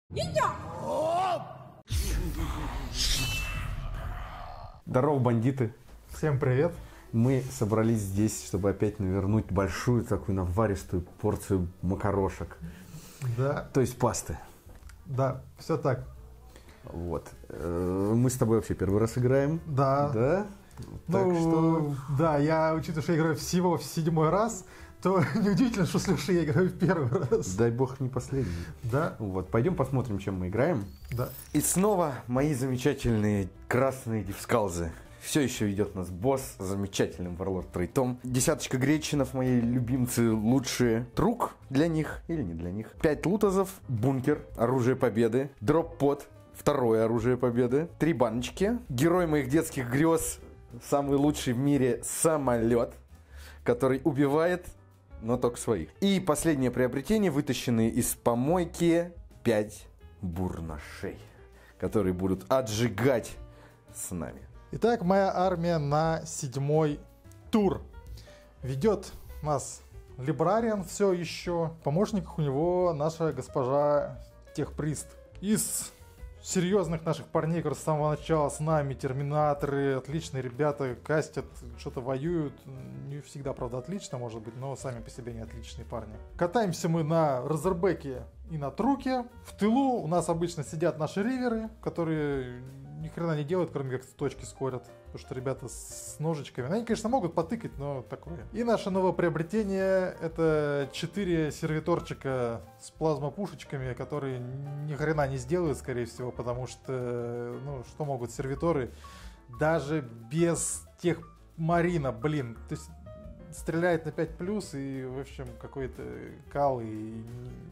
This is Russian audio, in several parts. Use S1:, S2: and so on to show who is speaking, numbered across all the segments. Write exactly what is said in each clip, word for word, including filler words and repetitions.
S1: Здорово, бандиты.
S2: Всем привет.
S1: Мы собрались здесь, чтобы опять навернуть большую такую наваристую порцию макарошек.
S2: Да.
S1: То есть пасты.
S2: Да, все так.
S1: Вот. Мы с тобой вообще первый раз играем.
S2: Да.
S1: Да? Так
S2: Ну,
S1: что...
S2: да, я, учитывая, что я играю всего в седьмой раз, то неудивительно, что с Лешей я играю в первый раз.
S1: Дай бог не последний.
S2: Да.
S1: Вот, пойдем посмотрим, чем мы играем.
S2: Да.
S1: И снова мои замечательные красные дивскалзы. Все еще ведет нас босс с замечательным Варлорд Трейтом. Десяточка гречинов, мои любимцы, лучшие. Трук для них или не для них. Пять лутазов, бункер, оружие победы, дроп-под, второе оружие победы, три баночки, герой моих детских грез, самый лучший в мире самолет, который убивает, но только своих. И последнее приобретение, вытащенные из помойки, пять бурнашей, которые будут отжигать с нами.
S2: Итак, моя армия на седьмой тур. Ведет нас Либрариан все еще. В помощниках у него наша госпожа Техприст. Из серьезных наших парней, которые с самого начала с нами, терминаторы, отличные ребята, кастят, что-то воюют. Не всегда, правда, отлично, может быть, но сами по себе не отличные парни. Катаемся мы на Разербеке и на Труке. В тылу у нас обычно сидят наши риверы, которые ни хрена не делают, кроме как точки скорят. Потому что ребята с ножичками, они, конечно, могут потыкать, но такое. И наше новое приобретение — это четыре сервиторчика с плазмопушечками, которые ни хрена не сделают, скорее всего, потому что, ну, что могут сервиторы даже без тех марина, блин. То есть стреляет на пять плюс и, в общем, какой-то кал и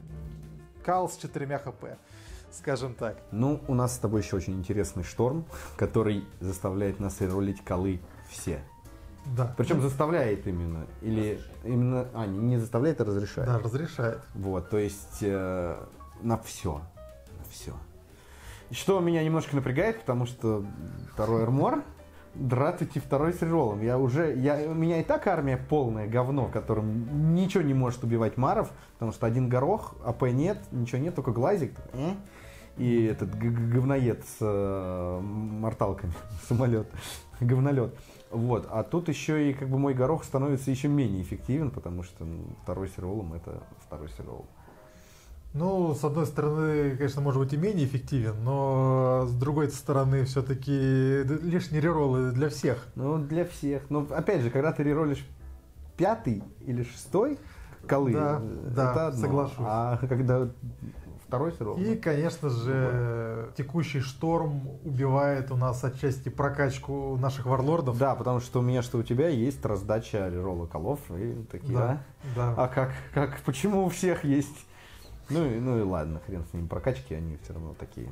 S2: кал с четырьмя хп. Скажем так.
S1: Ну, у нас с тобой еще очень интересный шторм, который заставляет нас реролить колы все.
S2: Да.
S1: Причем заставляет именно. Или именно. А, не, не заставляет, а разрешает.
S2: Да, разрешает.
S1: Вот, то есть э, на все. На все. Что меня немножко напрягает, потому что второй армор, дратуйте второй с реролом. Я уже. Я, у меня и так армия полное говно, которым ничего не может убивать маров, потому что один горох, АП нет, ничего нет, только глазик. Э? И этот говноед с э, морталками, самолет, говнолет. Вот. А тут еще и как бы мой горох становится еще менее эффективен, потому что ну, второй с реролом это второй с реролом.
S2: Ну, с одной стороны, конечно, может быть и менее эффективен, но с другой стороны, все-таки лишние рероллы для всех.
S1: Ну, для всех. Но опять же, когда ты реролишь пятый или шестой колы,
S2: да,
S1: это
S2: да,
S1: одно.
S2: соглашусь.
S1: А когда второй рерол.
S2: И, конечно же, вот. Текущий шторм убивает у нас отчасти прокачку наших варлордов.
S1: Да, потому что у меня, что у тебя есть раздача реролла колов и такие,
S2: да,
S1: а?
S2: Да.
S1: А как, как, почему у всех есть? Ну и, ну и ладно, хрен с ними, прокачки, они все равно такие.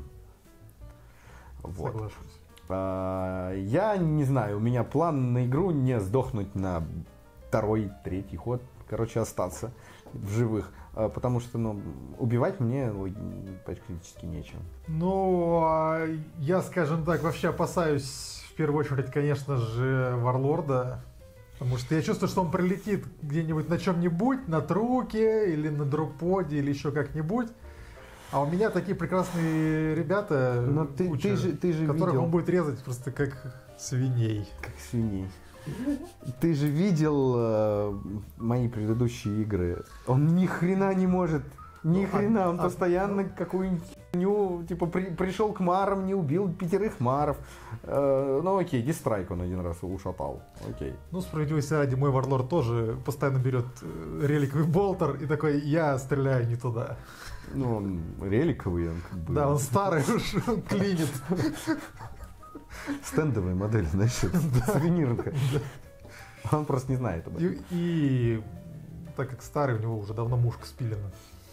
S1: Вот.
S2: Соглашусь.
S1: А, я не знаю, у меня план на игру не сдохнуть на второй, третий ход, короче, остаться в живых, а, потому что, ну, убивать мне практически нечем.
S2: Ну, а я, скажем так, вообще опасаюсь, в первую очередь, конечно же, варлорда. Потому что я чувствую, что он прилетит где-нибудь на чем-нибудь, на труке или на дроподе или еще как-нибудь. А у меня такие прекрасные ребята,
S1: Но ты,
S2: куча,
S1: ты же, ты же
S2: которых
S1: видел,
S2: он будет резать просто как свиней.
S1: Как свиней. Ты же видел э, мои предыдущие игры. Он ни хрена не может. Ни ну, хрена, он а, постоянно а, какую-нибудь херню, типа, при, пришел к марам, не убил пятерых маров. Э, ну окей, дистрайк он один раз ушатал. Окей.
S2: Ну, справедливости ради, мой варлорд тоже постоянно берет реликовый болтер и такой, я стреляю не туда.
S1: Ну, он реликовый, он как бы...
S2: Да, он старый уж, он клинит.
S1: Стендовая модель, знаешь, сувенирка. Он просто не знает об этом.
S2: И, и так как старый, у него уже давно мушка спилена.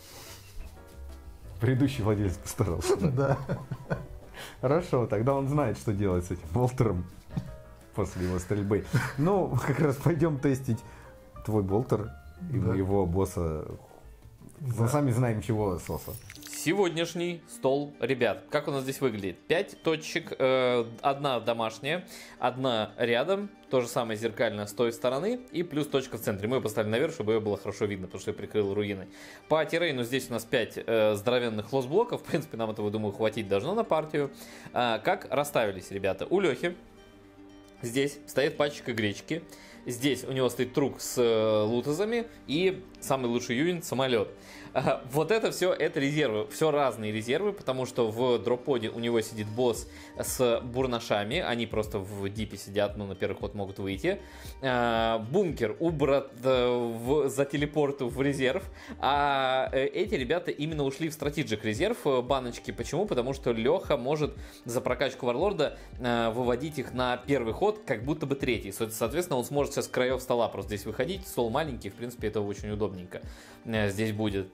S1: Предыдущий владелец постарался.
S2: Да.
S1: Хорошо, тогда он знает, что делать с этим болтером после его стрельбы. Ну, как раз пойдем тестить твой болтер и моего босса. Мы сами знаем, чего, Соса.
S3: сегодняшний стол ребят. Как у нас здесь выглядит? пять точек, э, одна домашняя, одна рядом, то же самое зеркально с той стороны и плюс точка в центре. Мы ее поставили наверх, чтобы ее было хорошо видно, потому что я прикрыл руины. По террейну здесь у нас пять э, здоровенных лосс-блоков, в принципе нам этого, думаю, хватить должно на партию. Э, как расставились ребята? У Лехи здесь стоит пачка гречки. Здесь у него стоит трук с э, лутазами и самый лучший юнит самолет. А, вот это все, это резервы, все разные резервы, потому что в дропподе у него сидит босс с бурнашами, они просто в дипе сидят, ну на первый ход могут выйти. А, бункер убран в, за телепорту в резерв, а эти ребята именно ушли в стратеджик резерв баночки. Почему? Потому что Леха может за прокачку варлорда а, выводить их на первый ход, как будто бы третий. Соответственно, он сможет сейчас с краев стола просто здесь выходить, стол маленький, в принципе, это очень удобненько здесь будет.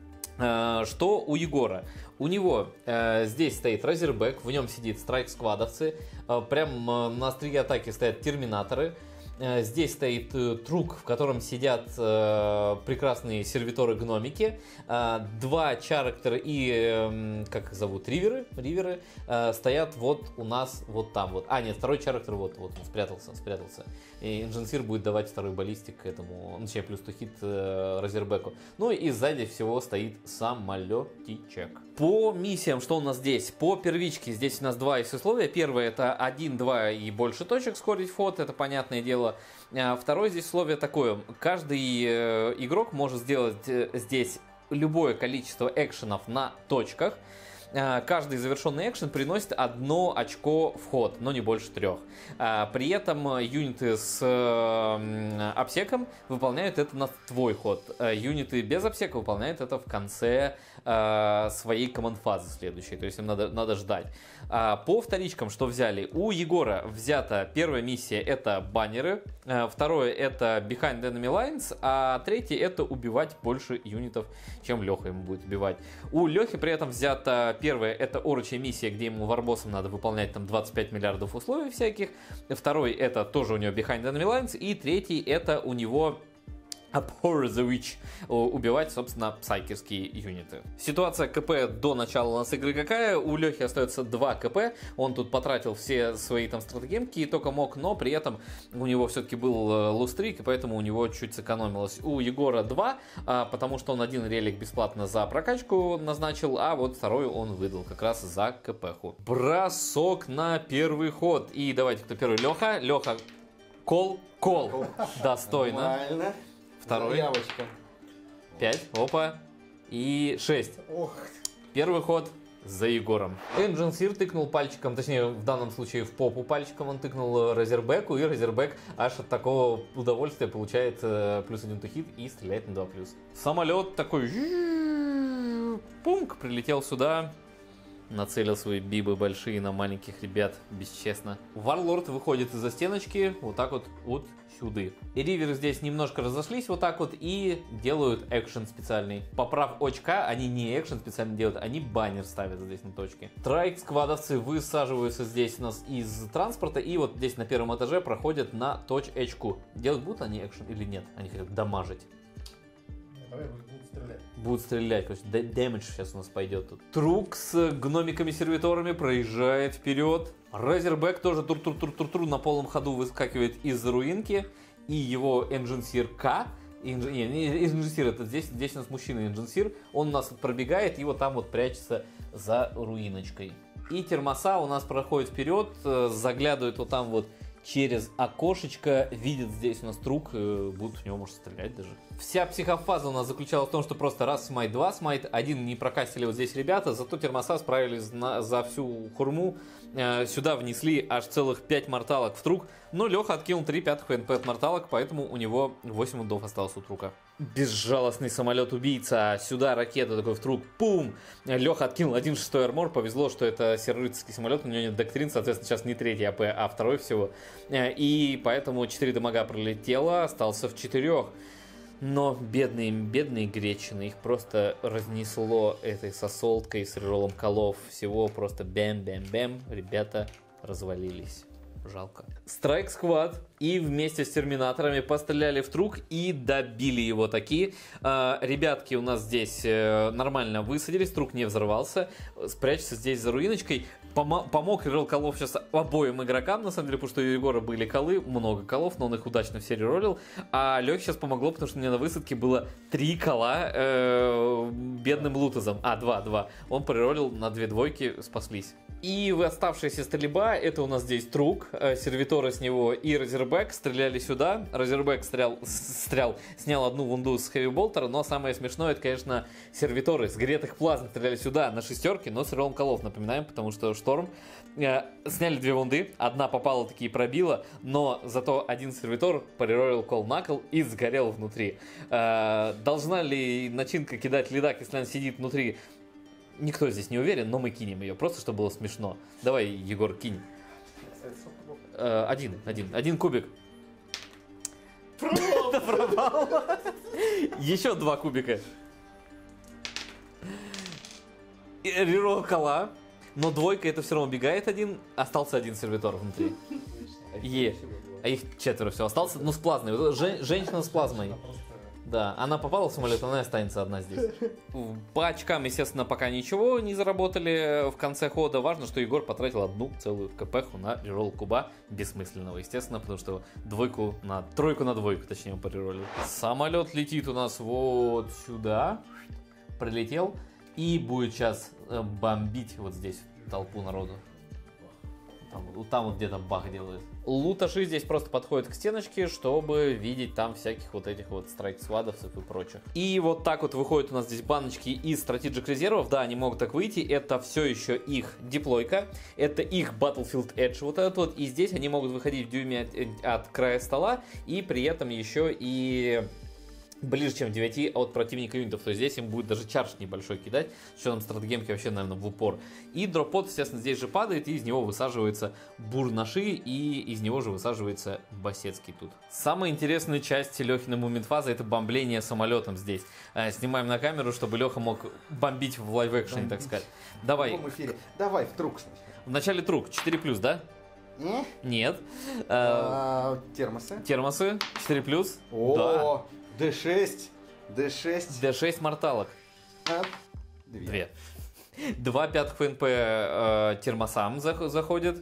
S3: Что у Егора? У него э, здесь стоит Разербэк, в нем сидит страйк-сквадовцы, э, прям э, на острие атаки стоят терминаторы. Э, здесь стоит э, трук, в котором сидят э, прекрасные сервиторы-гномики. Э, два чарактера и, э, как их зовут, риверы, риверы э, стоят вот у нас вот там вот. А, нет, второй чарактер вот, вот он спрятался, спрятался. И Инженсир будет давать второй баллистик к этому, ну, точнее, плюс тухит э, Разербеку. Ну и сзади всего стоит самолетичек. По миссиям, что у нас здесь? По первичке здесь у нас два из условия. Первое это один, два и больше точек скорить вход, это понятное дело. А второе здесь условие такое. Каждый э, игрок может сделать э, здесь любое количество экшенов на точках. Каждый завершенный экшен приносит одно очко в ход, но не больше трех. При этом юниты с обсеком выполняют это на твой ход. Юниты без обсека выполняют это в конце своей команд-фазы следующей. То есть им надо, надо ждать. По вторичкам, что взяли? У Егора взята первая миссия — это баннеры. Второе — это Behind Enemy Lines. А третье — это убивать больше юнитов, чем Леха ему будет убивать. У Лехи при этом взята первая — это орочья миссия, где ему варбоссом надо выполнять там двадцать пять миллиардов условий всяких. Второй — это тоже у него Behind Enemy Lines. И третий — это у него Abhor the Witch, убивать, собственно, псайкерские юниты. Ситуация КП до начала у нас игры какая? У Лехи остается два КП, он тут потратил все свои там стратегемки и только мог, но при этом у него все-таки был лустрик, и поэтому у него чуть сэкономилось. У Егора два, потому что он один релик бесплатно за прокачку назначил, а вот второй он выдал как раз за КПху. Бросок на первый ход. И давайте, кто первый? Леха. Леха, кол, кол. Достойно.
S1: Нормально.
S3: Второй.
S1: Заявочка.
S3: Пять. Опа. И шесть.
S2: Ох.
S3: Первый ход за Егором. Энджинсир тыкнул пальчиком, точнее в данном случае в попу пальчиком он тыкнул Разербеку, и Разербек аж от такого удовольствия получает э, плюс один тухит и стреляет на два плюс. Самолет такой пумк прилетел сюда. Нацелил свои бибы большие на маленьких ребят, бесчестно. Варлорд выходит из-за стеночки, вот так вот, вот сюда. И риверы здесь немножко разошлись вот так вот и делают экшен специальный. Поправ очка, они не экшен специально делают, они баннер ставят здесь на точке. Трайк-сквадовцы высаживаются здесь у нас из транспорта и вот здесь на первом этаже проходят на точечку. Делать будут они экшен или нет? Они хотят дамажить.
S2: Давай будут стрелять.
S3: Будут стрелять, короче, дэмэдж сейчас у нас пойдет тут. Трук с гномиками-сервиторами проезжает вперед. Разербек тоже тур-тур-тур-тур-тур на полном ходу выскакивает из руинки. И его Энджинсир К. Инж... Не, не Энджинсир, это здесь, здесь у нас мужчина Энджинсир. Он у нас вот пробегает и вот там вот прячется за руиночкой. И Термоса у нас проходит вперед, заглядывает вот там вот через окошечко, видит здесь у нас трук, будут в него, может, стрелять даже. Вся психофаза у нас заключалась в том, что просто раз смайт, два смайт, один не прокастили вот здесь ребята, зато Термоса справились на, за всю хурму, э, сюда внесли аж целых пять морталок в трук, но Леха откинул три пятых НП от морталок, поэтому у него восемь удов осталось у трука. Безжалостный самолет-убийца, сюда ракета такой в трук, пум! Леха откинул один шестой армор, повезло, что это серо-рыцарский самолет, у него нет доктрин, соответственно, сейчас не третий АП, а второй всего, и поэтому четыре дамага пролетело, остался в четырех. Но бедные, бедные гречины, их просто разнесло этой сосолткой с реролом колов. Всего просто бэм-бэм-бэм. Ребята развалились. жалко. Страйк Сквад и вместе с терминаторами постреляли в Трук и добили его таки. Э, ребятки у нас здесь э, нормально высадились, Трук не взорвался, спрячется здесь за руиночкой. Помо- помог реролл колов сейчас обоим игрокам, на самом деле, потому что у Егора были колы, много колов, но он их удачно все рероллил. А Лехе сейчас помогло, потому что у меня на высадке было три кола э, бедным лутазом. А, два, два. Он прероллил на две двойки, спаслись. И оставшаяся стрельба, это у нас здесь Трук, э, сервиторы с него и Разербэк стреляли сюда. Разербэк стрелял, стрелял, снял одну вунду с хэви-болтера, но самое смешное, это, конечно, сервиторы с гретых плазм стреляли сюда на шестерке, но с рероллом колов, напоминаем, потому что Шторм э, сняли две вунды, одна попала таки и пробила, но зато один сервитор прероллил кол накл и сгорел внутри. Э, должна ли начинка кидать лидак, если она сидит внутри? Никто здесь не уверен, но мы кинем ее, просто чтобы было смешно. Давай, Егор, кинь. Э, один, один, один кубик. Пропал. Еще два кубика. Реролл кола. Но двойка это все равно убегает один. Остался один сервитор внутри. Е. А их четверо все остался. Ну, с плазмой. Жен- женщина с плазмой. Да, она попала в самолет, она и останется одна здесь. По очкам, естественно, пока ничего не заработали в конце хода. Важно, что Егор потратил одну целую КПху на реролл куба. Бессмысленного, естественно, потому что двойку на... Тройку на двойку, точнее, он порероллил. Самолет летит у нас вот сюда. Прилетел. И будет сейчас бомбить вот здесь толпу народу. Там, там вот где-то бах делает. Луташи здесь просто подходят к стеночке, чтобы видеть там всяких вот этих вот страйк-свадовцев и прочих. И вот так вот выходят у нас здесь баночки из стратегик резервов. Да, они могут так выйти. Это все еще их диплойка. Это их Battlefield Edge вот этот вот. И здесь они могут выходить в дюйме от, от края стола. И при этом еще и... ближе, чем девяти от противника юнитов. То есть здесь им будет даже чардж небольшой кидать, что нам стратгемки вообще, наверное, в упор. И дроппот, естественно, здесь же падает, и из него высаживается бурнаши, и из него же высаживается басецкий тут. Самая интересная часть Лехиной муминфазы — это бомбление самолетом здесь. А, снимаем на камеру, чтобы Леха мог бомбить в лайв-экшене, так сказать. Давай.
S1: В эфире. Давай, в Трук сначала.
S3: Вначале Трук, четыре плюс, да?
S1: Не?
S3: Нет.
S1: А, термосы.
S3: Термосы, четыре плюс.
S1: О, дэ шесть. дэ шесть.
S3: дэ шесть морталок.
S1: А, две.
S3: Две. Два пятых ФНП э, термосам заходит.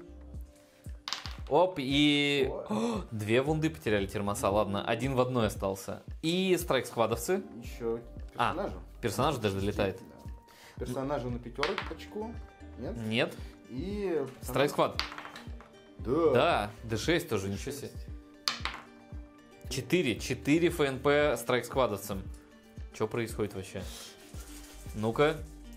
S3: Оп, и... О, две вунды потеряли термоса, ладно. Один в одной остался. И страйк-сквадовцы.
S1: Еще
S3: А,
S1: персонажу.
S3: персонаж даже долетает.
S1: Да. Персонажу на пятерочку. Нет?
S3: Нет.
S1: И...
S3: Страйк-сквад.
S1: Да.
S3: Да, дэ шесть тоже, ничего себе. четыре. четыре ФНП страйк-сквадовцам. Что происходит вообще? Ну-ка.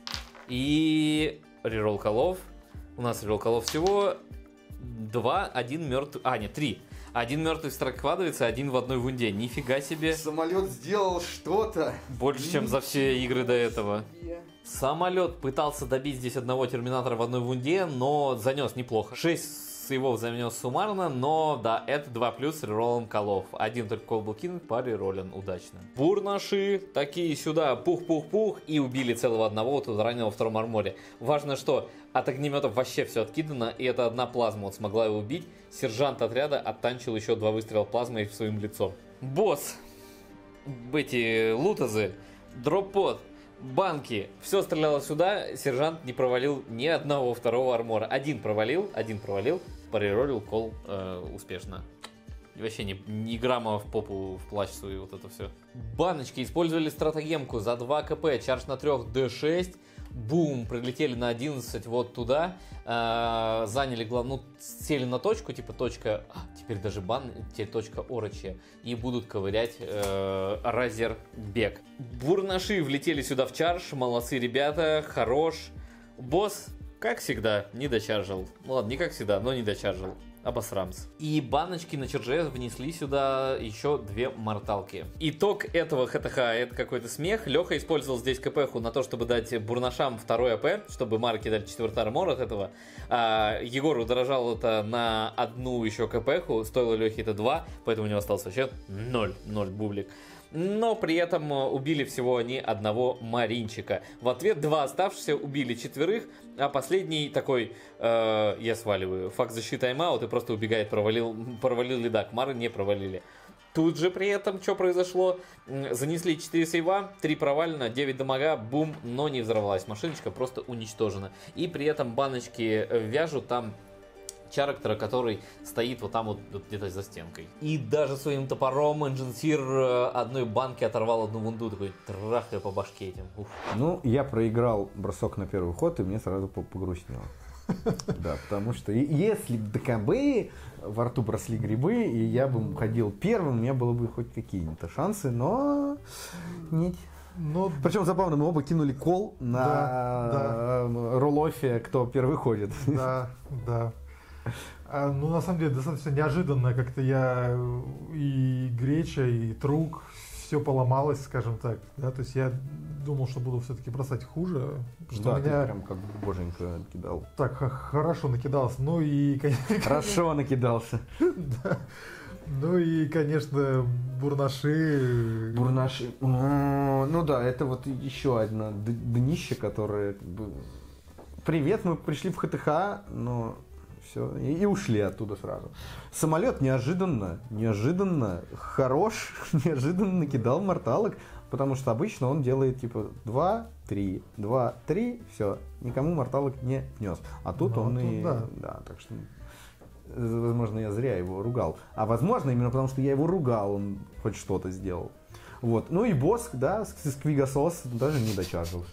S3: И реролл колов. У нас реролл колов всего два, один мертвый... А, нет, три. Один мертвый страйк-сквадовец, один в одной вунде. Нифига себе.
S1: Самолет сделал что-то.
S3: Больше, чем за все игры до этого. Самолет пытался добить здесь одного терминатора в одной вунде, но занес неплохо. шесть его занес суммарно, но да, это два плюс с рероллом колов. Один только кол был кинут, по рероллен удачно. Бурнаши такие сюда, пух-пух-пух, и убили целого одного, вот тут раненого во втором арморе. Важно, что от огнеметов вообще все откидано, и это одна плазма вот смогла его убить. Сержант отряда оттанчил еще два выстрела плазмой своим лицом. Босс, эти лутазы, дроппот, банки, все стреляло сюда, сержант не провалил ни одного второго армора. Один провалил, один провалил, прероллил кол э, успешно. И вообще ни, ни грамма в попу, в плащ свою, вот это все. Баночки использовали стратегемку за два КП, чардж на трех, дэ шесть. Бум, прилетели на одиннадцать вот туда, э, заняли главную, сели на точку, типа точка, а, теперь даже бан, теперь точка орочья, и будут ковырять э, Разербек. Бурнаши влетели сюда в чардж, молодцы ребята, хорош. Босс, как всегда, не дочаржил. Ну ладно, не как всегда, но не дочаржил. Обосрамс. И баночки на чардже внесли сюда еще две морталки. Итог этого ХТХ — это какой-то смех. Леха использовал здесь КПху на то, чтобы дать бурнашам второй АП, чтобы Марки дали четвертый армор от этого. А Егор удорожал это на одну еще КПху, стоило Лехе это два, поэтому у него осталось вообще ноль, ноль бублик. но при этом убили всего они одного маринчика. В ответ два оставшихся убили четверых, а последний такой, э, я сваливаю, факт защиты тайм-аут и просто убегает, провалил, провалил лидак, мары не провалили. Тут же при этом что произошло? Занесли четыре сейва, три провалено, девять дамага, бум, но не взорвалась машиночка, просто уничтожена. И при этом баночки вяжут там Чарактера, который стоит вот там вот, вот где-то за стенкой. И даже своим топором Энджинсир одной банки оторвал одну вунду, такой трахая по башке этим. Уф.
S1: Ну, я проиграл бросок на первый ход, и мне сразу погрустнело. Да, потому что если бы ДКБ во рту бросли грибы, и я бы ходил первым, у меня было бы хоть какие-то шансы, но нет.
S2: Но...
S1: Причем забавно, мы оба кинули кол на
S2: да, да.
S1: роллофе, кто первый ходит.
S2: Да, да. А, ну, на самом деле, достаточно неожиданно. Как-то я и Греча, и Трук, все поломалось, скажем так. Да? То есть я думал, что буду все-таки бросать хуже. Что
S1: да,
S2: меня...
S1: ты прям как боженька накидал.
S2: Так, хорошо накидался. Ну и...
S1: Хорошо накидался.
S2: Да. Ну и, конечно, бурнаши.
S1: Бурнаши. Ну да, это вот еще одно днище, которое как бы... Привет, мы пришли в ХТХ, но все, и, и ушли оттуда сразу. Самолет неожиданно, неожиданно хорош, неожиданно накидал морталок, потому что обычно он делает типа два три, два три, все, никому морталок не внес. А тут ну, он тут и... Да. да, так что... Возможно, я зря его ругал. А возможно, именно потому, что я его ругал, он хоть что-то сделал. Вот. Ну и Боск, да, Сквигасос даже не дочаржился.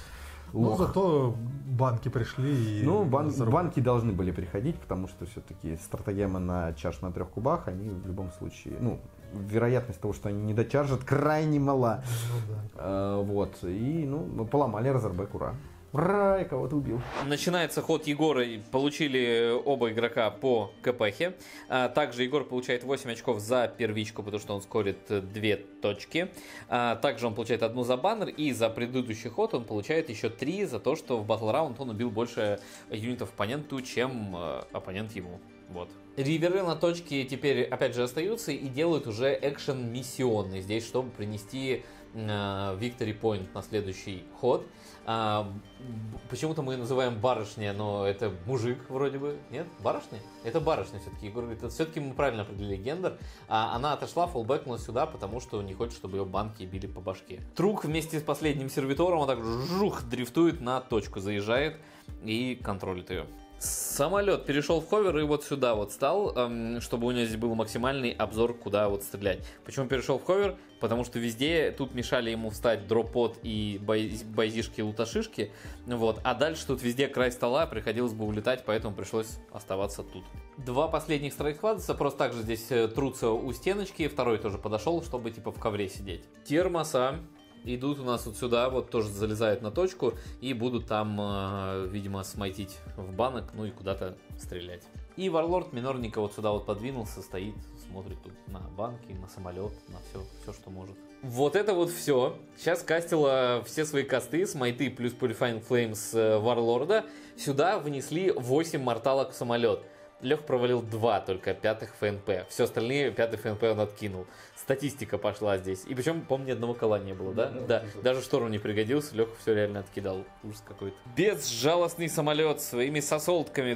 S2: Ну, зато банки пришли. И
S1: ну, бан- банки должны были приходить, потому что все-таки стратегема на чаш на трех кубах, они в любом случае, ну, вероятность того, что они не дочаржат, крайне мала. Ну, да. а, вот. И, ну, поломали Разорбек, ура. Ура, я кого-то убил.
S3: Начинается ход Егора, получили оба игрока по КПХе. А, также Егор получает восемь очков за первичку, потому что он скорит две точки. А, также он получает одну за баннер, и за предыдущий ход он получает еще три за то, что в Battle Round он убил больше юнитов оппоненту, чем э, оппонент ему. Вот. Риверы на точке теперь опять же остаются и делают уже экшен миссионный здесь, чтобы принести э, Victory Point на следующий ход. А, почему-то мы называем барышня, но это мужик вроде бы. Нет? Барышня? Это барышня все-таки. Егор говорит, это все-таки мы правильно определили гендер. А она отошла, фоллбэкнула сюда, потому что не хочет, чтобы ее банки били по башке. Трук вместе с последним сервитором, он так жух, дрифтует на точку, заезжает и контролит ее. Самолет перешел в ховер и вот сюда вот стал, эм, чтобы у него здесь был максимальный обзор, куда вот стрелять. Почему перешел в ховер? Потому что везде тут мешали ему встать дроп-под и байзишки, луташишки. Вот. А дальше тут везде край стола, приходилось бы улетать, поэтому пришлось оставаться тут. Два последних страйкхвадса просто так же здесь трутся у стеночки. Второй тоже подошел, чтобы типа в ковре сидеть. Термоса идут у нас вот сюда, вот тоже залезают на точку и будут там, э, видимо, смайтить в банок, ну и куда-то стрелять. И Варлорд минорненько вот сюда вот подвинулся, стоит, смотрит тут на банки, на самолет, на все, все, что может. Вот это вот все. Сейчас кастила все свои касты, смайты плюс Purifying Flames Варлорда. Сюда внесли восемь морталок в самолет. Лех провалил два только пятых ФНП. Все остальные пятый ФНП он откинул. Статистика пошла здесь. И причем, помню, ни одного кола не было, да? Да. да. Даже шторм не пригодился, Леха все реально откидал. Ужас какой-то. Безжалостный самолет своими сосолтками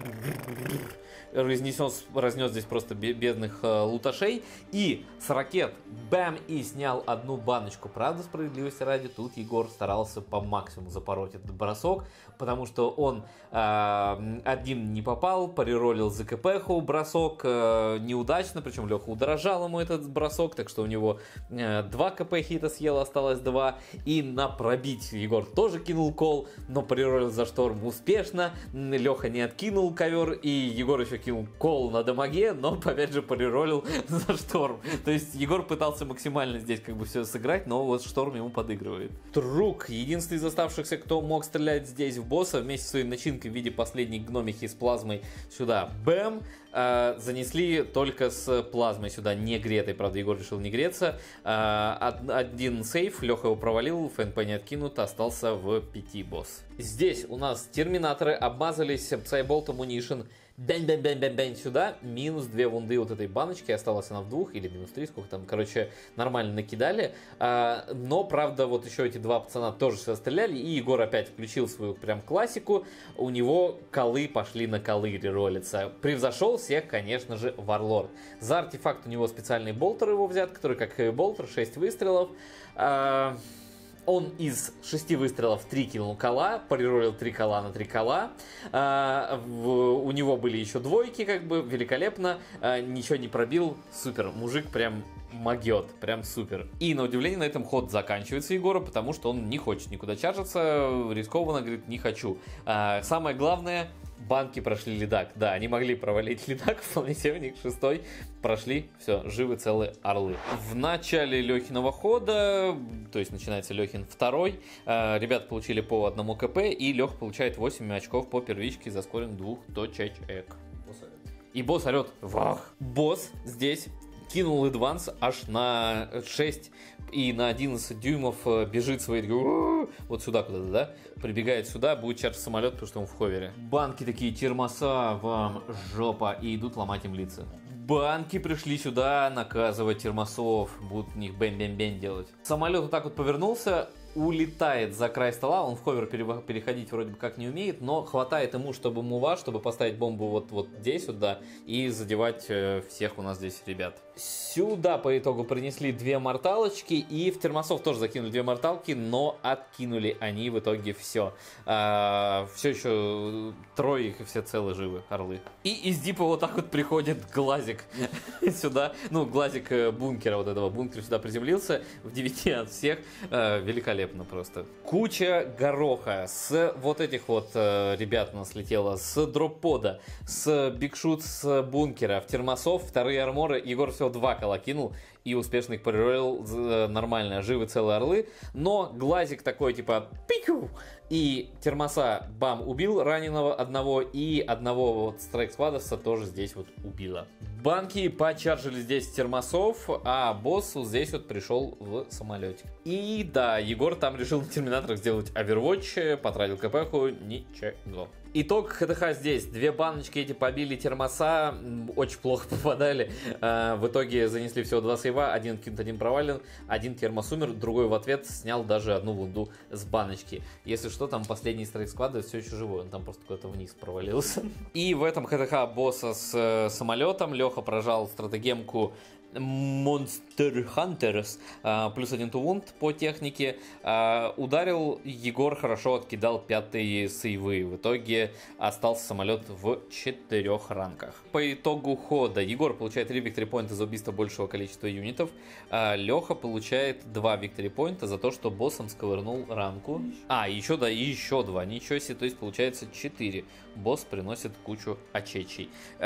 S3: разнес, разнес здесь просто бедных э, луташей. И с ракет бэм и снял одну баночку. Правда, справедливости ради, тут Егор старался по максимуму запороть этот бросок, потому что он э, один не попал, париролил за КПХу бросок э, неудачно, причем Леха удорожал ему этот бросок, так что у него э, два КП хита съел, осталось два. И на пробить Егор тоже кинул кол, но париролил за шторм успешно. Леха не откинул ковер, и Егор еще кинул кол на дамаге, но опять же париролил за шторм. То есть Егор пытался максимально здесь как бы все сыграть, но вот шторм ему подыгрывает. Трук, единственный из оставшихся, кто мог стрелять здесь в босса, вместе с своей начинкой в виде последней гномихи с плазмой сюда, бэм, э, занесли только с плазмой сюда, не гретой, правда Егор решил не греться. Э, один сейф, Леха его провалил, ФНП не откинут, остался в пяти босс. Здесь у нас терминаторы обмазались Psybolt Ammunition, бэнь-бэнь-бэнь-бэнь-бэнь сюда, минус две вунды вот этой баночки, осталась она в двух, или минус три, сколько там, короче, нормально накидали. А, но, правда, вот еще эти два пацана тоже все стреляли, и Егор опять включил свою прям классику, у него колы пошли на колы реролиться. Превзошел всех, конечно же, Варлорд. За артефакт у него специальный болтер его взят, который как хэви болтер, шесть выстрелов. А, Он из шести выстрелов три кинул кола, приролил три кола на три кола. А, в, у него были еще двойки, как бы, великолепно. А, ничего не пробил, супер. Мужик прям могет, прям супер. И на удивление на этом ход заканчивается Егора, потому что он не хочет никуда чаржиться, рискованно, говорит, не хочу. А, самое главное, банки прошли лидак. Да, они могли провалить лидак, вполне себе у них шестой. Прошли, все, живы целые орлы. В начале Лехиного хода, то есть начинается Лехин второй, э, ребята получили по одному КП, и Леха получает восемь очков по первичке за скоринг двух точечек. И босс орет, вах! Босс здесь кинул эдванс аж на шесть и на одиннадцать дюймов бежит свои, вот сюда куда-то, да? Прибегает сюда, будет чарж самолет, потому что он в ховере. Банки такие, термоса вам жопа, и идут ломать им лица. Банки пришли сюда наказывать термосов, будут в них бэнь-бэнь-бэнь делать. Самолет вот так вот повернулся, улетает за край стола, он в ховер переходить вроде бы как не умеет, но хватает ему, чтобы мува, чтобы поставить бомбу вот, вот здесь вот, да, и задевать э, всех у нас здесь ребят. Сюда по итогу принесли две морталочки, и в термосов тоже закинули две морталки, но откинули они в итоге все. А, все еще трое их и все целы живы, орлы. И из дипа вот так вот приходит глазик сюда, ну глазик бункера вот этого, бункер сюда приземлился в девяти от всех, великолепно. Просто. Куча гороха с вот этих вот э, ребят у нас летела, с дроппода, с бигшут с бункера, в термосов, вторые арморы. Егор всего два кола кинул и успешно их проролил э, нормально, живы целые орлы. Но глазик такой типа пикю, и термоса бам убил раненого одного, и одного вот страйк-сквадовца тоже здесь вот убило. Банки почаржили здесь термосов, а боссу здесь вот пришел в самолете. И да, Егор там решил на терминаторах сделать овервотч, потратил КПху, ничего. Итог ХТХ здесь. Две баночки эти побили термоса, очень плохо попадали. А, в итоге занесли всего два сейва, один кинт, один провален, один термос умер, другой в ответ снял даже одну вунду с баночки. Если что, там последний страйк склада все еще живой, он там просто куда-то вниз провалился. И в этом ХТХ босса с э, самолетом Леха прожал стратегемку Monster Hunters, плюс один тувунд по технике. Ударил Егор, хорошо откидал пятые сейвы. В итоге остался самолет в четырех ранках. По итогу хода Егор получает три victory point за убийство большего количества юнитов. Леха получает два victory point за то, что боссом сковырнул ранку. А, еще да, и еще два. Ничего себе, то есть получается четыре. Босс приносит кучу очечей.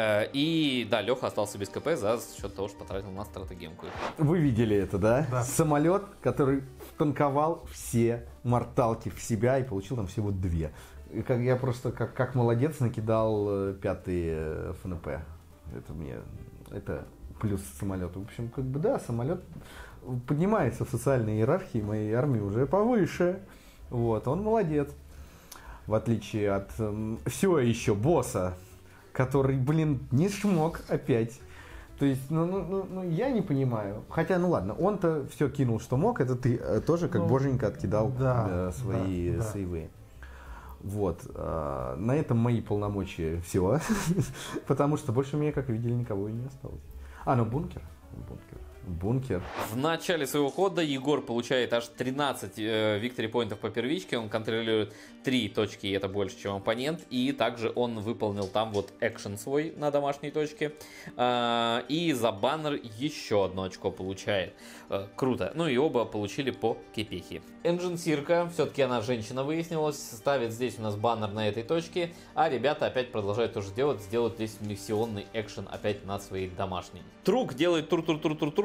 S3: И да, Леха остался без КП за счет того, что потратил на стратегемку.
S1: Вы видели это, да?
S2: Да.
S1: Самолет, который танковал все морталки в себя и получил там всего две. И как я просто как, как молодец накидал э, пятый э, ФНП. Это мне, это плюс самолету. В общем, как бы да, самолет поднимается в социальной иерархии моей армии уже повыше. Вот, он молодец. В отличие от э, все еще босса, который, блин, не смог опять. То есть, ну, ну, ну, ну, я не понимаю. Хотя, ну ладно, он-то все кинул, что мог. Это ты э, тоже как ну, боженька откидал
S2: да,
S1: э, свои
S2: да,
S1: сейвы. Вот. Э, на этом мои полномочия все. Потому что больше у меня, как видели, никого и не осталось. А, ну бункер. Бункер. Бункер.
S3: В начале своего хода Егор получает аж тринадцать э, victory поинтов по первичке. Он контролирует три точки, и это больше, чем оппонент. И также он выполнил там вот экшен свой на домашней точке. Э, и за баннер еще одно очко получает. Э, круто. Ну и оба получили по кепехе. Engine Сирка, все-таки она женщина выяснилась, ставит здесь у нас баннер на этой точке. А ребята опять продолжают тоже делать. Сделать здесь миссионный экшен опять на своей домашней. Трук делает тур-тур-тур-тур-тур.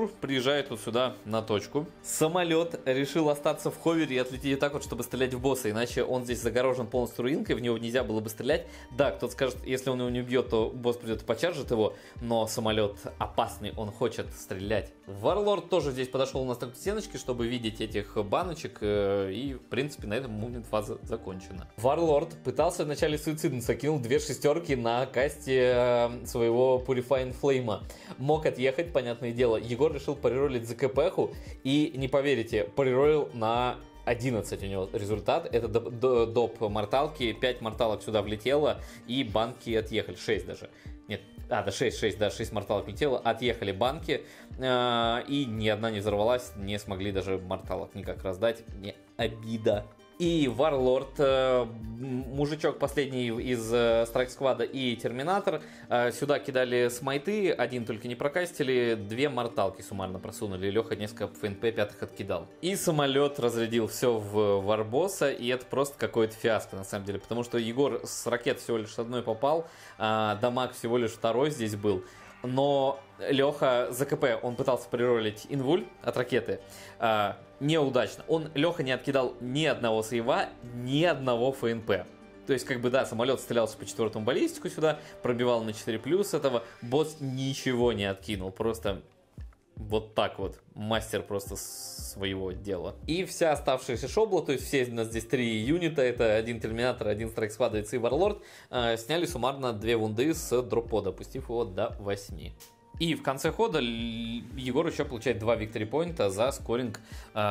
S3: приезжает вот сюда на точку. Самолет решил остаться в ховере и отлететь так вот, чтобы стрелять в босса, иначе он здесь загорожен полностью руинкой, в него нельзя было бы стрелять. Да, кто-то скажет, если он его не убьет, то босс придет и почаржит его, но самолет опасный, он хочет стрелять. Варлорд тоже здесь подошел у нас так к стеночке, чтобы видеть этих баночек, и, в принципе, на этом момент фаза закончена. Варлорд пытался вначале суициднуться, кинул две шестерки на касте своего Purifying Flame. Мог отъехать, понятное дело. Егор решил париролить за КПху, и, не поверите, париролил на одиннадцать у него результат. Это доп, доп морталки, пять морталок сюда влетело, и банки отъехали, шесть даже. Нет, а, да, шесть, шесть, да, шесть морталок влетело, отъехали банки, э, и ни одна не взорвалась, не смогли даже морталок никак раздать. Не обида. И Варлорд, э, мужичок последний из э, Страйк Сквада и Терминатор, э, сюда кидали смайты, один только не прокастили, две морталки суммарно просунули, Леха несколько ФНП пятых откидал. И самолет разрядил все в Варбосса, и это просто какое-то фиаско на самом деле, потому что Егор с ракет всего лишь с одной попал, а дамаг всего лишь второй здесь был. Но Леха за КП, он пытался приролить инвуль от ракеты, а, неудачно. Он, Леха, не откидал ни одного сейва, ни одного ФНП. То есть, как бы, да, самолет стрелялся по четвертому баллистику сюда, пробивал на четыре плюс этого, босс ничего не откинул, просто вот так вот, мастер просто своего дела. И вся оставшаяся шобла, то есть все у нас здесь три юнита, это один Терминатор, один Страйк Сквадовец и Варлорд, э, сняли суммарно две вунды с дроппода, опустив его до восьми. И в конце хода Егор еще получает два victory поинта за скоринг,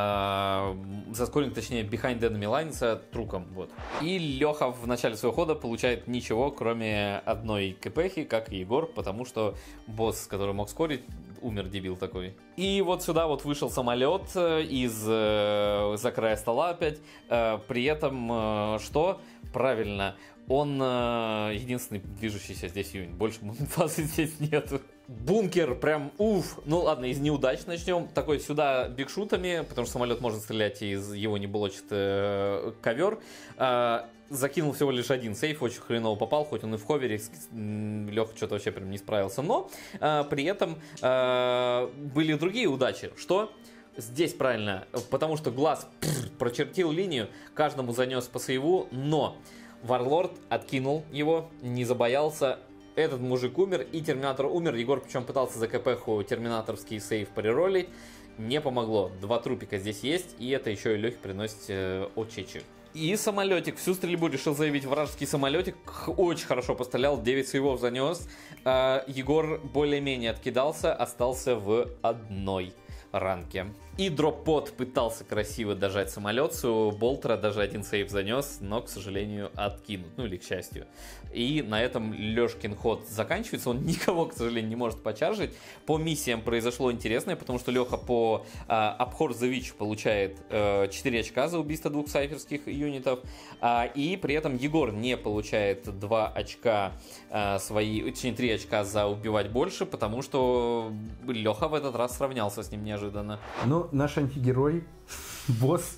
S3: э, за скоринг, точнее, behind enemy lines труком. Вот. И Леха в начале своего хода получает ничего, кроме одной КПхи, как и Егор, потому что босс, который мог скорить, умер, дебил такой. И вот сюда вот вышел самолет из э, за края стола опять. Э, при этом э, что? Правильно, он э, единственный движущийся здесь юнит. Больше фазы здесь нету. Бункер прям уф. Ну ладно, из неудач начнем. Такой сюда бигшутами, потому что самолет может стрелять, и из его не блочит э, ковер. Э, закинул всего лишь один сейф, очень хреново попал, хоть он и в ховере, Леха что-то вообще прям не справился. Но э, при этом э, были другие удачи. Что? Здесь правильно, потому что глаз пфф, прочертил линию, каждому занес по сейву, но Варлорд откинул его, не забоялся. Этот мужик умер, и Терминатор умер. Егор причем пытался за КПху терминаторский сейв приролить. Не помогло. Два трупика здесь есть, и это еще и Лехе приносит э, очечи. И самолетик. Всю стрельбу решил заявить вражеский самолетик. Очень хорошо пострелял, девять сейвов занес. Э, Егор более-менее откидался, остался в одной ранке. И дроппод пытался красиво дожать самолет, у Болтера даже один сейв занес, но, к сожалению, откинут, ну или к счастью. И на этом Лешкин ход заканчивается, он никого, к сожалению, не может почаржить. По миссиям произошло интересное, потому что Леха по э, Abhor the Witch получает э, четыре очка за убийство двух сайферских юнитов, э, и при этом Егор не получает два очка э, свои, точнее три очка за убивать больше, потому что Леха в этот раз сравнялся с ним неожиданно.
S1: Ну, наш антигерой, босс.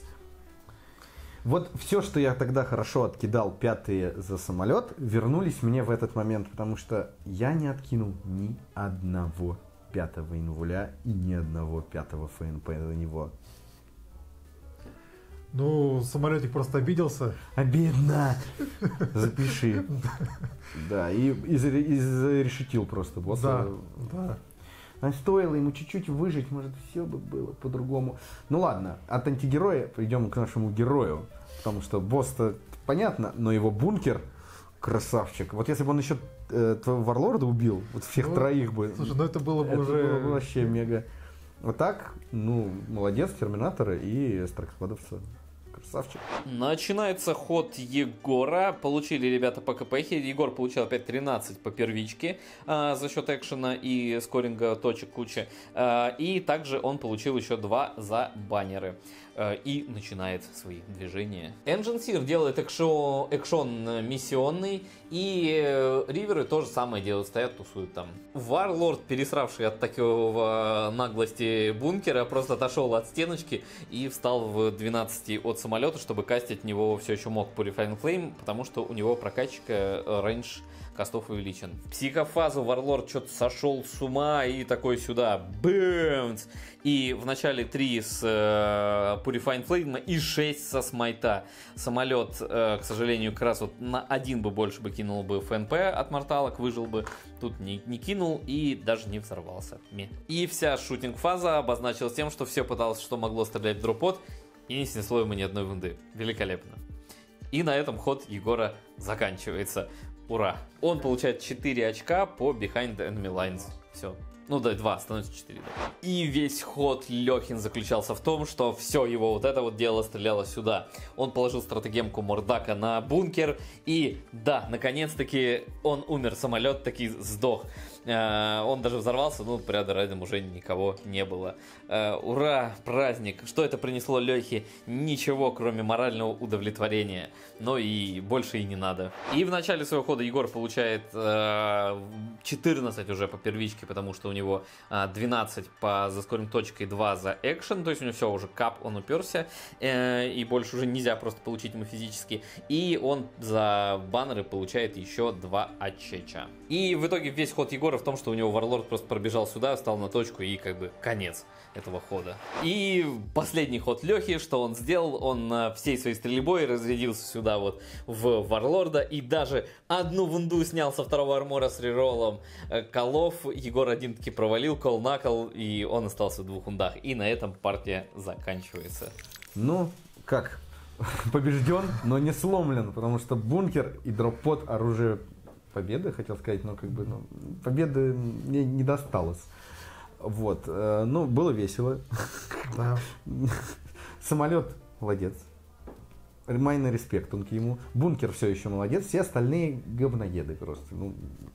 S1: Вот все, что я тогда хорошо откидал пятые за самолет, вернулись мне в этот момент, потому что я не откинул ни одного пятого инвуля и ни одного пятого ФНП на него.
S2: Ну, самолетик просто обиделся.
S1: Обидно! Запиши. Да, и изрешетил просто босса.
S2: Да, да.
S1: А стоило ему чуть-чуть выжить, может, все бы было по-другому. Ну ладно, от антигероя пойдем к нашему герою. Потому что босс-то понятно, но его бункер красавчик. Вот если бы он еще э, твоего Варлорда убил, вот всех ну, троих бы.
S2: Слушай, ну это было бы
S1: это
S2: уже...
S1: было бы вообще мега. Вот так, ну, молодец, Терминатора и Страйксквадовца. Красавчик.
S3: Начинается ход Егора. Получили ребята по КПхе. Егор получил опять тринадцать по первичке а, за счет экшена и скоринга точек кучи. А, и также он получил еще два за баннеры. э, и начинает свои движения. Engine Seer делает экшон, экшон миссионный, и э, риверы то же самое делают, стоят, тусуют там. Варлорд, пересравший от такого наглости бункера, просто отошел от стеночки и встал в двенадцати от самолета, чтобы кастить в него все еще мог Purifying Flame, потому что у него прокачка рейндж кастов увеличен. В психофазу Варлорд что-то сошел с ума и такой сюда бэмс. И в начале три с э, Purifying Flame и шесть со смайта. Самолет, э, к сожалению, как раз вот на один бы больше бы кинул бы ФНП от морталок, выжил бы. Тут не, не кинул и даже не взорвался. И вся шутинг-фаза обозначилась тем, что все пыталось, что могло стрелять в дропот, и не снесло ему ни одной вунды. Великолепно. И на этом ход Егора заканчивается. Ура! Он получает четыре очка по Behind the Enemy Lines. Все. Ну да, два, становится четыре. Да. И весь ход Лехин заключался в том, что все его вот это вот дело стреляло сюда. Он положил стратегемку Мордака на бункер. И да, наконец-таки он умер. Самолет таки сдох. Uh, он даже взорвался, но рядом рядом уже никого не было. Uh, ура, праздник! Что это принесло Лехе? Ничего, кроме морального удовлетворения. Но и больше и не надо. И в начале своего хода Егор получает uh, четырнадцать уже по первичке, потому что у него uh, двенадцать по заскорим точкой, два за экшен. То есть у него все, уже кап, он уперся. Uh, и больше уже нельзя просто получить ему физически. И он за баннеры получает еще два ачеча. И в итоге весь ход Егора в том, что у него Варлорд просто пробежал сюда, встал на точку и как бы конец этого хода. И последний ход Лехи, что он сделал, он всей своей стрельбой разрядился сюда вот в Варлорда и даже одну вунду снял со второго армора с реролом колов. Егор один таки провалил, кол на кол, и он остался в двух вундах. И на этом партия заканчивается.
S1: Ну, как? Побежден, но не сломлен, потому что бункер и дроппот оружие победы, хотел сказать, но как бы ну, победы мне не досталось. Вот. Ну, было весело.
S2: Да.
S1: Самолет молодец. Майный респект он к ему. Бункер все еще молодец. Все остальные говноеды просто. Ну,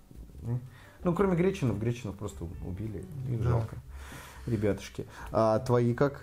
S1: ну кроме Гречинов. Гречинов просто убили. Их
S2: да.
S1: жалко. Ребятушки. А твои как?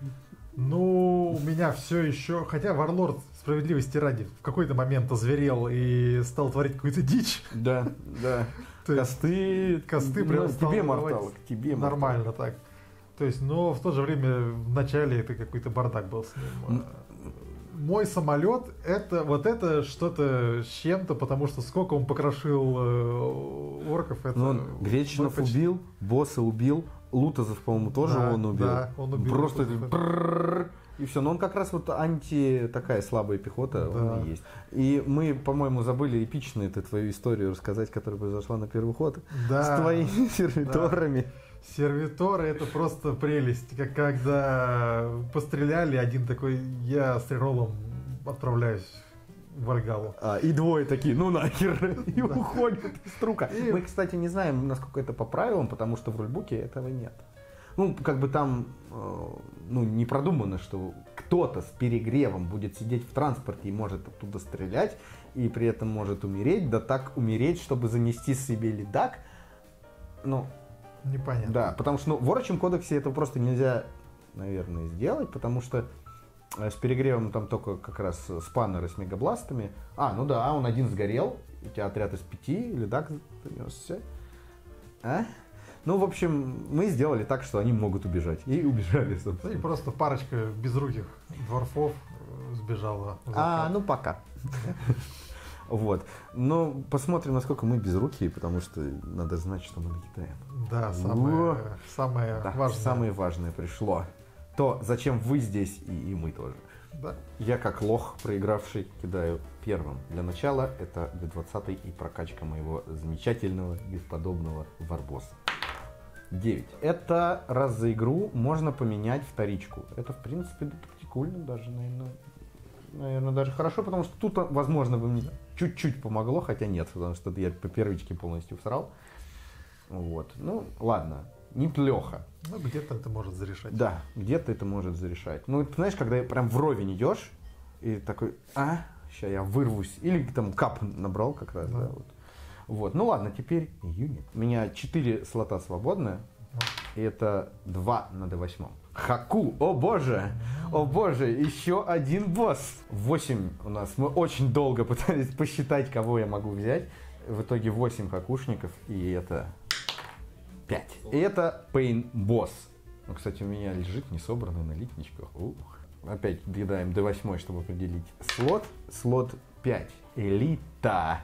S2: Ну, у меня все еще... Хотя Варлорд, справедливости ради, в какой-то момент озверел и стал творить какую-то дичь.
S1: Да, да. Косты...
S2: Косты прям
S1: ну, тебе морталок, тебе
S2: нормально
S1: морталок.
S2: так. То есть, но в то же время в начале это какой-то бардак был с ним. Мой самолет, это вот это что-то с чем-то, потому что сколько он покрошил э, орков. Это,
S1: ну, Гречинов
S2: почти...
S1: убил, босса убил, Лутозов, по-моему, тоже
S2: да,
S1: он убил.
S2: Да, он убил.
S1: Просто брррр, и все. Но он как раз вот анти такая слабая пехота,
S2: да.
S1: он и есть. И мы, по-моему, забыли эпично эту твою историю рассказать, которая произошла на первый ход.
S2: Да,
S1: с твоими сервиторами.
S2: Да. Сервиторы это просто прелесть. Как когда постреляли, один такой, я с реролом отправляюсь в Вальгалу.
S1: А, и двое такие, ну нахер, и уходят из струка.
S2: И...
S1: Мы, кстати, не знаем, насколько это по правилам, потому что в рульбуке этого нет. Ну, как бы там, э, ну, не продумано, что кто-то с перегревом будет сидеть в транспорте и может оттуда стрелять, и при этом может умереть, да так умереть, чтобы занести себе лидак. Ну,
S2: непонятно.
S1: Да, потому что ну, в Орочем кодексе это просто нельзя, наверное, сделать, потому что с перегревом там только как раз спаннеры с мегабластами. А, ну да, он один сгорел, у тебя отряд из пяти, лидак занесся. А? Ну, в общем, мы сделали так, что они могут убежать. И убежали, собственно.
S2: И просто парочка безруких дворфов сбежала.
S1: А, ну пока. Вот. Но посмотрим, насколько мы безрукие, потому что надо знать, что мы летаем.
S2: Да, самое, самое
S1: да,
S2: важное.
S1: Самое важное пришло. То, зачем вы здесь, и, и мы тоже.
S2: Да.
S1: Я как лох, проигравший, кидаю первым. Для начала это би двадцать и прокачка моего замечательного, бесподобного варбосса. девять. Это раз за игру можно поменять вторичку. Это, в принципе, прикольно даже, наверное. Наверное, даже хорошо, потому что тут, возможно, бы мне чуть-чуть помогло, хотя нет, потому что я по первичке полностью всрал. Вот. Ну, ладно. Неплохо.
S2: Ну, где-то это может зарешать.
S1: Да, где-то это может зарешать. Ну, ты знаешь, когда прям вровень идешь, и такой, а, сейчас я вырвусь. Или там кап набрал как раз, да. Да, вот. Вот. Ну ладно, теперь юнит. У меня четыре слота свободные, и это два на дэ восемь. Хаку, о боже, о боже, еще один босс. восемь у нас. Мы очень долго пытались посчитать, кого я могу взять. В итоге восемь хакушников, и это пять. И это Pain Boss. Ну, кстати, у меня лежит не собранный на литничках. Ух. Опять доедаем до восьмой, чтобы определить слот. Слот пять. Элита.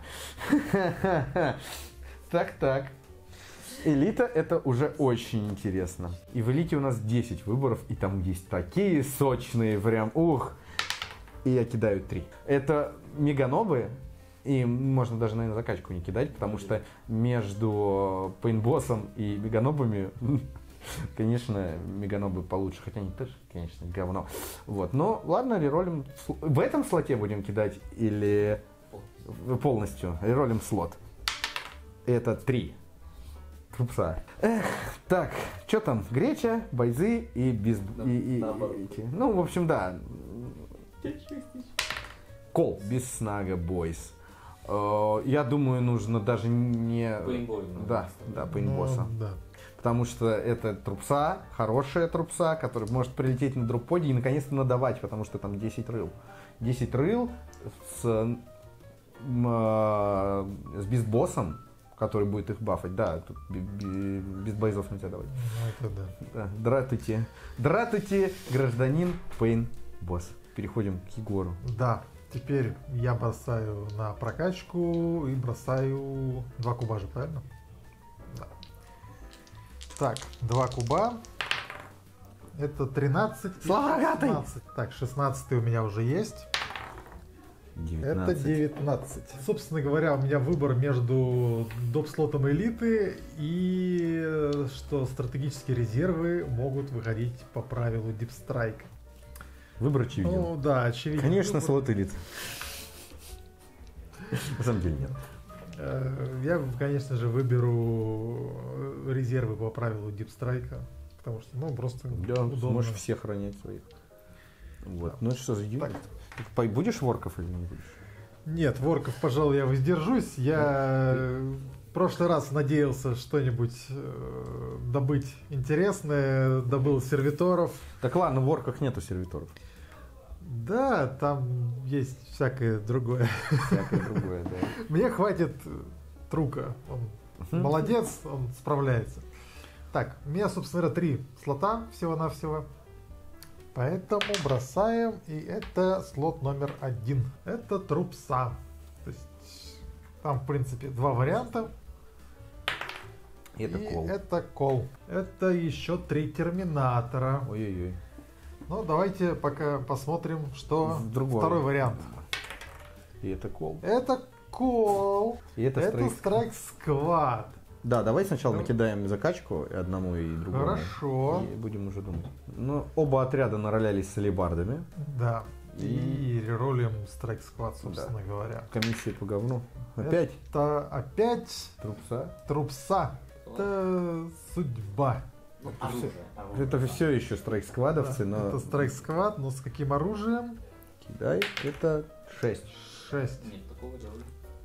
S1: Так-так. Элита — это уже очень интересно. И в элите у нас десять выборов, и там есть такие сочные, прям, ух. И я кидаю три. Это меганобы, и можно даже, наверное, закачку не кидать, потому что между пейнтбоссом и меганобами, конечно, меганобы получше, хотя они тоже, конечно, говно. Вот, но ладно, реролим. В этом слоте будем кидать или полностью? Реролим слот. Это три. Трупса. Эх, так, что там? Греча, байзы и без... И, и, и, эти. Ну, в общем, да. Кол. Без снага, бойс. Э, я думаю, нужно даже не...
S3: Пейнтбол.
S1: Да, да, пейнтбосса.
S2: Ну, да.
S1: Потому что это трупса, хорошая трупса, которая может прилететь на дропподе и наконец-то надавать, потому что там десять рыл. десять рыл с, м, э, с бизбоссом, который будет их бафать. Да, тут без бойзов нельзя давать.
S2: Ну, это да.
S1: Да, дратуйте. Дратуйте, гражданин Пейн Босс. Переходим к Егору.
S2: Да, теперь я бросаю на прокачку и бросаю два куба же, правильно? Да. Так, два куба. Это тринадцать. и
S1: Слава рогатый!
S2: шестнадцать. Так, шестнадцать у меня уже есть. Это
S1: девятнадцать.
S2: девятнадцать. Собственно говоря, у меня выбор между доп-слотом элиты и э, что стратегические резервы могут выходить по правилу Deep Strike.
S1: Выбор очевиден.
S2: Ну да, очевидно.
S1: Конечно,
S2: выбор.
S1: слот элит. На самом деле нет.
S2: Э, Я, конечно же, выберу резервы по правилу Deep Strike, потому что, ну, просто
S1: Да,
S2: удобно.
S1: можешь всех ронять своих. Вот.
S2: Да.
S1: Ну это что за юнит? Пой- Будешь ворков или не будешь?
S2: Нет, ворков, пожалуй, я воздержусь. Я э, в прошлый раз надеялся что-нибудь э, добыть интересное, добыл сервиторов.
S1: Так ладно, в ворках нету сервиторов.
S2: Да, там есть всякое другое.
S1: Всякое другое, да.
S2: Мне хватит Трука. Он
S1: Мгм.
S2: молодец, он справляется. Так, у меня, собственно говоря, три слота всего-навсего. Поэтому бросаем, и это слот номер один. Это трупса. То есть там, в принципе, два варианта.
S1: И это
S2: И
S1: кол.
S2: это кол. Это еще три терминатора.
S1: Ой-ой-ой.
S2: Ну, давайте пока посмотрим, что
S1: Другой.
S2: второй вариант.
S1: И это кол.
S2: Это кол.
S1: И это,
S2: Это
S1: страйк.
S2: страйк сквад.
S1: Да, давай сначала
S2: Ну.
S1: накидаем закачку и одному и другому.
S2: Хорошо.
S1: И будем уже думать. Ну, оба отряда наролялись с алебардами.
S2: Да.
S1: И-
S2: И реролим страйк сквад, собственно говоря.
S1: Комиссия по говну. Опять
S2: Это опять
S1: трупса.
S2: трупса. Это судьба.
S3: Оружие.
S1: Это все еще страйк сквадовцы,
S2: Да,
S1: но
S2: Это страйк сквад, но с каким оружием?
S1: кидай. Это шесть.
S2: шесть.
S3: Нет, такого дела.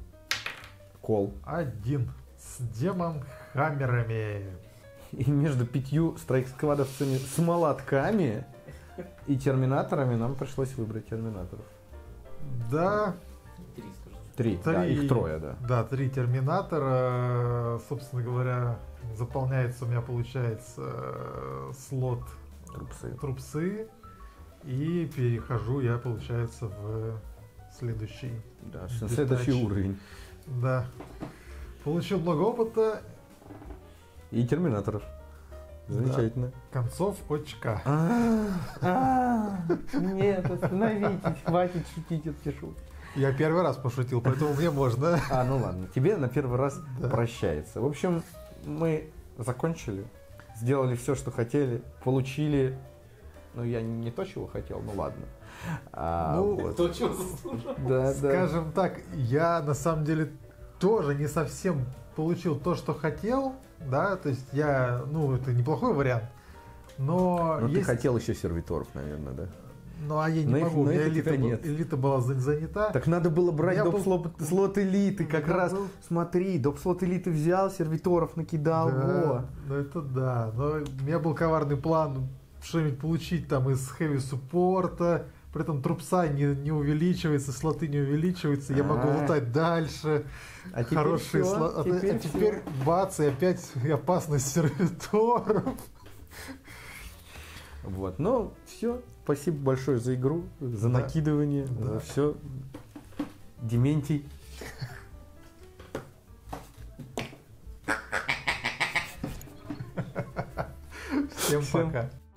S1: Кол.
S2: Один. С демон хаммерами.
S1: И между пятью страйк сквадовцами с молотками и терминаторами нам пришлось выбрать терминаторов.
S2: Да,
S3: Три, скажи.
S1: Три. Да,
S2: Три.
S1: их трое, да.
S2: да, три терминатора. Собственно говоря, заполняется у меня, получается, э, слот
S1: Трупсы.
S2: трупсы. И перехожу я, получается, в следующий.
S1: Да,
S2: Детач.
S1: следующий уровень.
S2: Да. Получил много опыта.
S1: И терминаторов. Замечательно.
S2: Концов очка.
S1: А, а, Нет, остановитесь, хватит шутить эти шутки.
S2: Я первый раз пошутил, поэтому мне можно.
S1: А, ну ладно, тебе на первый раз
S2: Да.
S1: прощается. В общем, мы закончили, сделали все, что хотели, получили, ну я не то, чего хотел, ну ладно. А,
S2: Ну,
S1: вот.
S3: То, чего заслужил.
S1: Да, да.
S2: Скажем так, я на самом деле тоже не совсем получил то, что хотел, да, то есть я, ну, это неплохой вариант, но
S1: Ну ты
S2: есть...
S1: хотел еще сервиторов, наверное, да?
S2: Ну, а я не
S1: Но их-
S2: могу, у
S1: но
S2: меня
S1: их
S2: элита,
S1: у тебя
S2: был-
S1: нет.
S2: элита была за- занята.
S1: Так надо было брать
S2: Я был-
S1: доп-слот слот элиты, как
S2: Я
S1: раз.
S2: был-
S1: Смотри, доп-слот элиты взял, сервиторов накидал,
S2: Да,
S1: во.
S2: ну это да, но у меня был коварный план что-нибудь получить там из хэви суппорта, при этом трупса не, не увеличивается, слоты не увеличиваются, я могу
S1: А.
S2: лутать дальше.
S1: А теперь
S2: Хорошие
S1: всё,
S2: слоты. А,
S1: теперь
S2: а теперь бац, и опять опасность сервиторов.
S1: Вот, ну, все. Спасибо большое за игру, за
S2: Да.
S1: накидывание,
S2: Да.
S1: за все. Дементий.
S2: Всем
S1: Всем
S2: пока.